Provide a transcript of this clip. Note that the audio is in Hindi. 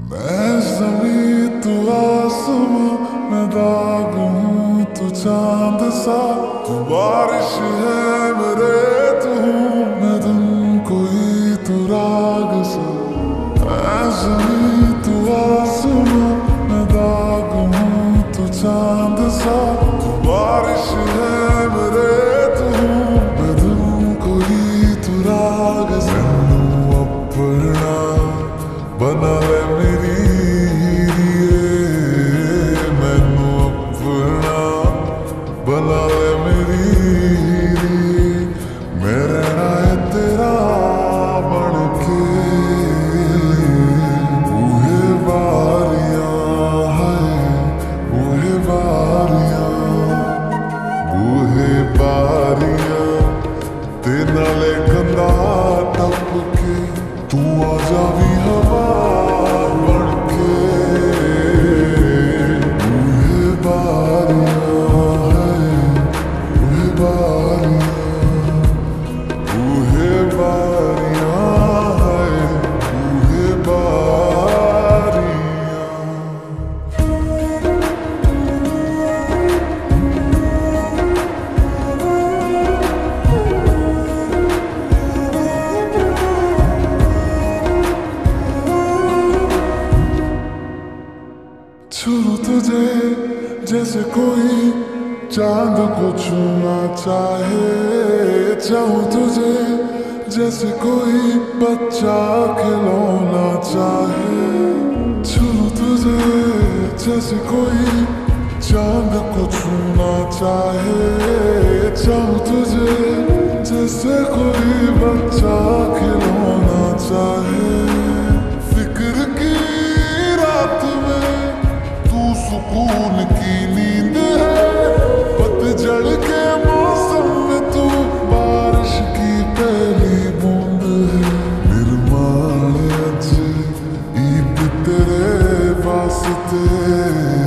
मैं ज़मीं तू आसमां, मैं दाग हूँ तू चांद सा। तू बारिश है मेरे तू हूँ मैं धुन कोई तू राग सा। मैं ज़मीं तू आसमां, मैं दाग हूँ तू चांद सा। तू बारिश है मेरे तू हूँ मैं धुन कोई तू राग सा। मैनू अपना बना ले मेरी हीरिए, मैनू अपना बना ले मेरी हीरिए। मैं रहना है तेरा बन के। बूहे बारियां है बूहे बारियां, बूहे बारियां ते नाले कंधा टपके तू आ जावी हवा बन के। बूहे बारियां है बूहे बारियां, बूहे बारियां है बूहे बारियां। छू तुझे जैसे कोई चांद को छूना चाहे, चाहूं तुझे जैसे कोई बच्चा खिलौना चाहे। छू तुझे जैसे कोई चांद को छूना चाहे, चाहूं तुझे जैसे कोई बच्चा खिलौना चाहे। फिक्र की रात में तू सुकून की नींद है, पतझड़ के मौसम में तू बारिश की पहली बूंद है। निर्माण अज ईद तेरे वास्ते